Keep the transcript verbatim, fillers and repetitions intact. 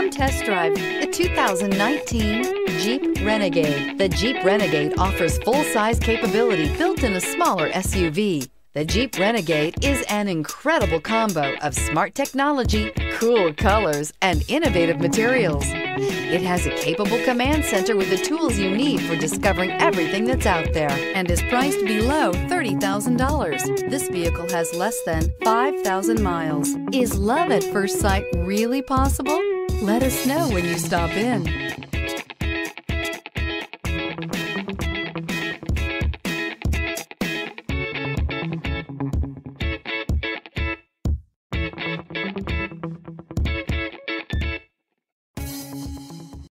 Come test drive the two thousand nineteen Jeep Renegade. The Jeep Renegade offers full-size capability built in a smaller S U V. The Jeep Renegade is an incredible combo of smart technology, cool colors, and innovative materials. It has a capable command center with the tools you need for discovering everything that's out there and is priced below thirty thousand dollars. This vehicle has less than five thousand miles. Is love at first sight really possible? Let us know when you stop in.